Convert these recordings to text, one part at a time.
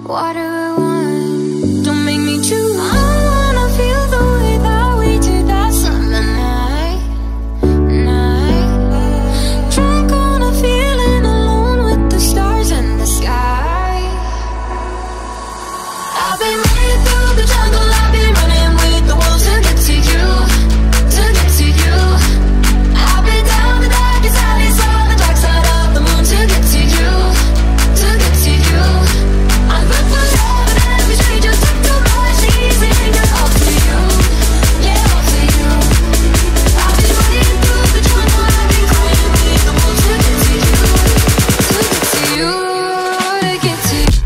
What do I want? Don't make me choose. I wanna feel the way that we did that summer night. Drunk on a feeling, alone with the stars and the sky. I've been running through the jungle, I've been running with the wolves to get to you, to get to you. I've been down the darkest alleys, saw the dark side of the moon to get to you, to get to you. I look for love and every stranger took too much, easy and all for you, yeah, all for you. I've been running through the jungle, I've been crying with the wolves to get to you, to get to you, to get to you.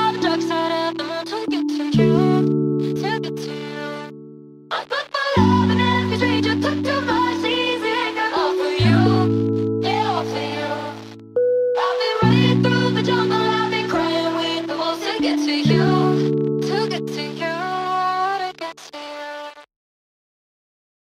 Love